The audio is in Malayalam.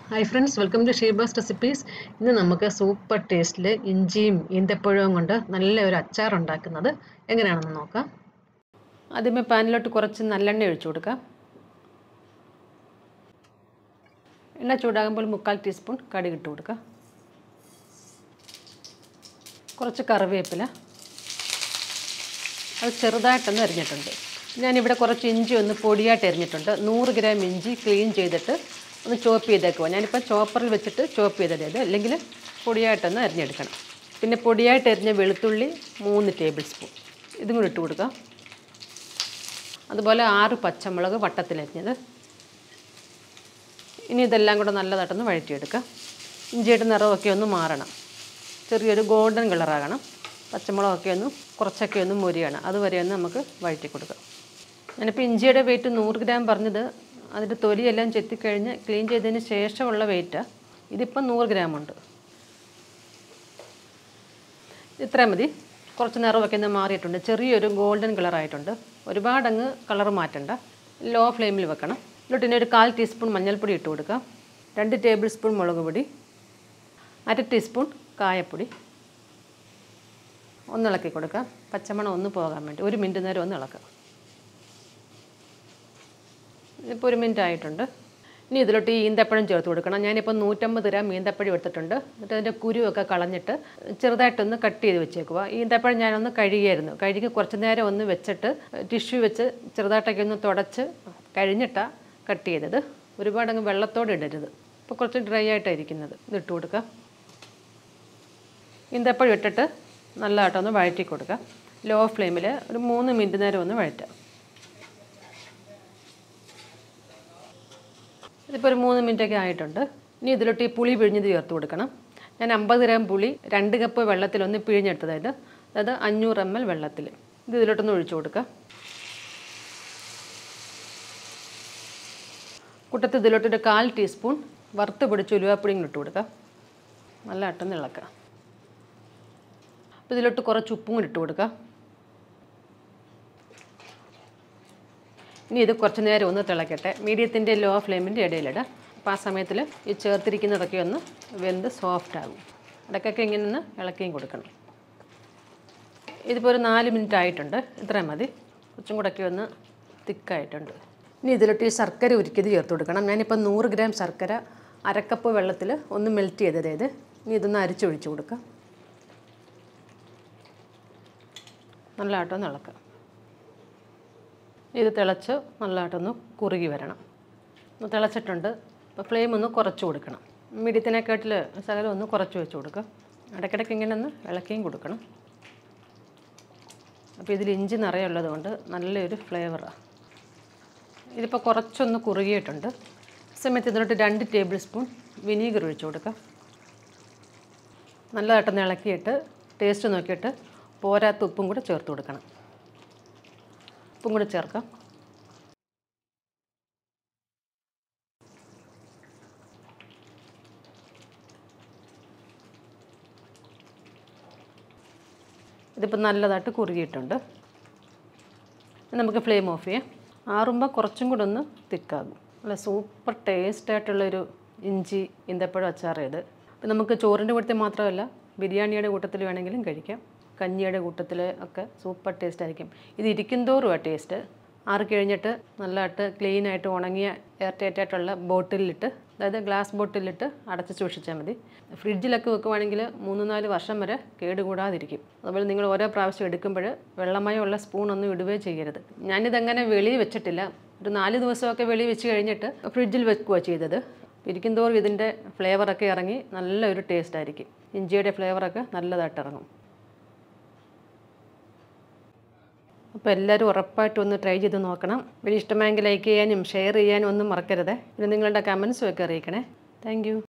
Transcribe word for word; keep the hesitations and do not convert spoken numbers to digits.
Hi friends, welcome to Sheba's Recipes. ഇന്ന് നമുക്ക് സൂപ്പർ ടേസ്റ്റിൽ ഇഞ്ചിയും ഈന്തപ്പഴവും കൊണ്ട് നല്ല ഒരു അച്ചാർ ഉണ്ടാക്കുന്നത് എങ്ങനെയാണെന്ന് നോക്കാം. ആദ്യമേ പാനിലോട്ട് കുറച്ച് നല്ലെണ്ണ ഒഴിച്ചു കൊടുക്കാം. എണ്ണ ചൂടാകുമ്പോൾ മുക്കാൽ ടീസ്പൂൺ കടുക് ഇട്ട് കൊടുക്കാം. കുറച്ച് കറിവേപ്പില, അത് ചെറുതായിട്ടൊന്ന് അരിഞ്ഞിട്ടുണ്ട്. ഞാനിവിടെ കുറച്ച് ഇഞ്ചി ഒന്ന് പൊടിയായിട്ട് അരിഞ്ഞിട്ടുണ്ട്. നൂറ് ഗ്രാം ഇഞ്ചി ക്ലീൻ ചെയ്തിട്ട് ഒന്ന് ചോപ്പ് ചെയ്തേക്കുക. ഞാനിപ്പോൾ ചോപ്പറിൽ വെച്ചിട്ട് ചോപ്പ് ചെയ്തത്, അല്ലെങ്കിൽ പൊടിയായിട്ടൊന്ന് അരിഞ്ഞെടുക്കണം. പിന്നെ പൊടിയായിട്ട് അരിഞ്ഞ വെളുത്തുള്ളി മൂന്ന് ടേബിൾ സ്പൂൺ ഇതും കൂടി ഇട്ട് കൊടുക്കാം. അതുപോലെ ആറ് പച്ചമുളക് വട്ടത്തിലരിഞ്ഞത്. ഇനി ഇതെല്ലാം കൂടെ നല്ലതായിട്ടൊന്ന് വഴറ്റിയെടുക്കാം. ഇഞ്ചിയുടെ നിറമൊക്കെ ഒന്ന് മാറണം, ചെറിയൊരു ഗോൾഡൻ കളറാകണം. പച്ചമുളകൊക്കെ ഒന്ന് കുറച്ചൊക്കെ ഒന്ന് മുരിയണം, അതുവരെ ഒന്ന് നമുക്ക് വഴറ്റി കൊടുക്കാം. ഞാനിപ്പോൾ ഇഞ്ചിയുടെ വെയിറ്റ് നൂറ് ഗ്രാം പറഞ്ഞത് അതിൻ്റെ തൊലിയെല്ലാം ചെത്തിക്കഴിഞ്ഞ് ക്ലീൻ ചെയ്തതിന് ശേഷമുള്ള വെയിറ്റാണ്. ഇതിപ്പം നൂറ് ഗ്രാം ഉണ്ട്. ഇത്രയും മതി. കുറച്ച് നിറമൊക്കെ ഒന്ന് മാറിയിട്ടുണ്ട്, ചെറിയൊരു ഗോൾഡൻ കളറായിട്ടുണ്ട്. ഒരുപാടങ്ങ് കളർ മാറ്റണ്ട, ലോ ഫ്ലെയിമിൽ വെക്കണം. ഇതിലോട്ട് ഇനി ഒരു കാൽ ടീസ്പൂൺ മഞ്ഞൾപ്പൊടി ഇട്ട് കൊടുക്കാം. രണ്ട് ടേബിൾ സ്പൂൺ മുളക് പൊടി, അര ടീസ്പൂൺ കായപ്പൊടി. ഒന്ന് ഇളക്കി കൊടുക്കാം, പച്ചമണം ഒന്ന് പോകാൻ വേണ്ടി. ഒരു മിനിറ്റ് നേരം ഒന്ന് ഇളക്കാം. ഇപ്പോൾ ഒരു മിനിറ്റ് ആയിട്ടുണ്ട്. ഇനി ഇതിലോട്ട് ഈ ഈന്തപ്പഴം ചേർത്ത് കൊടുക്കണം. ഞാനിപ്പോൾ നൂറ്റമ്പത് ഗ്രാം ഈന്തപ്പഴം എടുത്തിട്ടുണ്ട്. എന്നിട്ട് അതിൻ്റെ കുരുവൊക്കെ കളഞ്ഞിട്ട് ചെറുതായിട്ടൊന്ന് കട്ട് ചെയ്ത് വെച്ചേക്കുക. ഈന്തപ്പഴം ഞാനൊന്ന് കഴുകിയായിരുന്നു. കഴുകി കുറച്ച് നേരം ഒന്ന് വെച്ചിട്ട് ടിഷ്യൂ വെച്ച് ചെറുതായിട്ടൊക്കെ ഒന്ന് തുടച്ച് കഴിഞ്ഞിട്ടാണ് കട്ട് ചെയ്തത്. ഒരുപാടങ്ങ് വെള്ളത്തോടെ ഇടരുത്. ഇപ്പോൾ കുറച്ച് ഡ്രൈ ആയിട്ടാണ് ഇരിക്കുന്നത്. ഇതിട്ട് കൊടുക്കാം. ഈന്തപ്പഴം ഇട്ടിട്ട് നല്ലതായിട്ടൊന്ന് വഴറ്റി കൊടുക്കാം. ലോ ഫ്ലെയിമിൽ ഒരു മൂന്ന് മിനിറ്റ് നേരം ഒന്ന് വഴറ്റാം. ഇതിപ്പോൾ ഒരു മൂന്ന് മിനിറ്റൊക്കെ ആയിട്ടുണ്ട്. ഇനി ഇതിലോട്ട് ഈ പുളി പിഴിഞ്ഞത് ചേർത്ത് കൊടുക്കണം. ഞാൻ അമ്പത് ഗ്രാം പുളി രണ്ട് കപ്പ് വെള്ളത്തിലൊന്ന് പിഴിഞ്ഞെടുത്തതായിട്ട്, അതായത് അഞ്ഞൂറ് എം എൽ വെള്ളത്തിൽ. ഇത് ഇതിലോട്ടൊന്ന് ഒഴിച്ചു കൊടുക്കുക. കൂട്ടത്തിൽ ഇതിലോട്ടൊരു കാൽ ടീസ്പൂൺ വറുത്ത് പൊടിച്ച് ഉലുവാപ്പൊടിയും ഇട്ട് കൊടുക്കുക. നല്ല അട്ടന്ന് ഇളക്കുക. അപ്പോൾ ഇതിലോട്ട് കുറച്ച് ഉപ്പും കൂടി ഇട്ട് കൊടുക്കുക. ഇനി ഇത് കുറച്ച് നേരം ഒന്ന് തിളക്കട്ടെ. മീഡിയത്തിൻ്റെ ലോ ഫ്ലെയിമിൻ്റെ ഇടയിലിടുക. അപ്പോൾ ആ സമയത്തിൽ ഈ ചേർത്തിരിക്കുന്നതൊക്കെ ഒന്ന് വെന്ത് സോഫ്റ്റ് ആകും. ഇടയ്ക്കൊക്കെ ഇങ്ങനെ ഒന്ന് ഇളക്കിയും കൊടുക്കണം. ഇതിപ്പോൾ ഒരു നാല് മിനിറ്റ് ആയിട്ടുണ്ട്. ഇത്രയും മതി. കുറച്ചും കൂടെയൊക്കെ ഒന്ന് തിക്കായിട്ടുണ്ട്. ഇനി ഇതിലോട്ട് ഈ ശർക്കര ഉരുക്കിയത് ചേർത്ത് കൊടുക്കണം. ഞാനിപ്പോൾ നൂറ് ഗ്രാം ശർക്കര അരക്കപ്പ് വെള്ളത്തിൽ ഒന്ന് മെൽറ്റ് ചെയ്തത് ഇത്. ഇനി ഇതൊന്ന് അരിച്ചൊഴിച്ച് കൊടുക്കാം. നല്ലതായിട്ടൊന്ന് ഇളക്കാം. ഇത് തിളച്ച് നല്ലതായിട്ടൊന്ന് കുറുകി വരണം. തിളച്ചിട്ടുണ്ട്. അപ്പോൾ ഫ്ലെയിം ഒന്ന് കുറച്ച് കൊടുക്കണം. മീഡിയത്തിനെക്കാട്ടിൽ ശകലം ഒന്ന് കുറച്ച് വെച്ച് കൊടുക്കുക. ഇടയ്ക്കിടയ്ക്ക് ഇങ്ങനെ ഒന്ന് ഇളക്കിയും കൊടുക്കണം. അപ്പോൾ ഇതിൽ ഇഞ്ചി നിറയുള്ളത് കൊണ്ട് നല്ലൊരു ഫ്ലേവറാണ്. ഇതിപ്പോൾ കുറച്ചൊന്ന് കുറുകിയിട്ടുണ്ട്. സമയത്ത് ഇതിലോട്ട് രണ്ട് ടേബിൾ സ്പൂൺ വിനീഗർ ഒഴിച്ച് കൊടുക്കുക. നല്ലതായിട്ടൊന്ന് ഇളക്കിയിട്ട് ടേസ്റ്റ് നോക്കിയിട്ട് പോരാത്ത ഉപ്പും കൂടെ ചേർത്ത് കൊടുക്കണം. ഉപ്പും കൂടെ ചേർക്കാം. ഇതിപ്പോൾ നല്ലതായിട്ട് കുറുകിയിട്ടുണ്ട്. നമുക്ക് ഫ്ലെയിം ഓഫ് ചെയ്യാം. ആറുമ്പോൾ കുറച്ചും കൂടെ ഒന്ന് തിക്കാകും. നല്ല സൂപ്പർ ടേസ്റ്റായിട്ടുള്ളൊരു ഇഞ്ചി ഈന്തപ്പഴം അച്ചാർ ഇത്. അപ്പോൾ നമുക്ക് ചോറിൻ്റെ കൂട്ടത്തിൽ മാത്രമല്ല, ബിരിയാണിയുടെ കൂട്ടത്തിൽ വേണമെങ്കിലും കഴിക്കാം. കഞ്ഞിയുടെ കൂട്ടത്തിൽ ഒക്കെ സൂപ്പർ ടേസ്റ്റ് ആയിരിക്കും. ഇത് ഇരിക്കും തോറുമാണ് ടേസ്റ്റ്. ആറി കഴിഞ്ഞിട്ട് നല്ലതായിട്ട് ക്ലീനായിട്ട് ഉണങ്ങിയ എയർ ടൈറ്റ് ആയിട്ടുള്ള ബോട്ടിലിട്ട്, അതായത് ഗ്ലാസ് ബോട്ടിലിട്ട് അടച്ച് സൂക്ഷിച്ചാൽ മതി. ഫ്രിഡ്ജിലൊക്കെ വെക്കുവാണെങ്കിൽ മൂന്ന് നാല് വർഷം വരെ കേടുകൂടാതിരിക്കും. അതുപോലെ നിങ്ങൾ ഓരോ പ്രാവശ്യം എടുക്കുമ്പോൾ വെള്ളമയമുള്ള സ്പൂണൊന്നും ഇടുകയോ ചെയ്യരുത്. ഞാനിതങ്ങനെ വെളിയിൽ വെച്ചിട്ടില്ല. ഒരു നാല് ദിവസമൊക്കെ വെളിയിൽ വെച്ച് കഴിഞ്ഞിട്ട് ഫ്രിഡ്ജിൽ വെക്കുകയാണ് ചെയ്തത്. ഇരിക്കും തോറും ഇതിൻ്റെ ഫ്ലേവറൊക്കെ ഇറങ്ങി നല്ലൊരു ടേസ്റ്റ് ആയിരിക്കും. ഇഞ്ചിയുടെ ഫ്ലേവറൊക്കെ നല്ലതായിട്ട് ഇറങ്ങും. അപ്പോൾ എല്ലാവരും ഉറപ്പായിട്ടും ഒന്ന് ട്രൈ ചെയ്ത് നോക്കണം. വലിയ ഇഷ്ടമായെങ്കിൽ ലൈക്ക് ചെയ്യാനും ഷെയർ ചെയ്യാനും ഒന്നും മറക്കരുത്. പിന്നെ നിങ്ങളുടെ കമൻസും ഒക്കെ അറിയിക്കണേ. Thank you.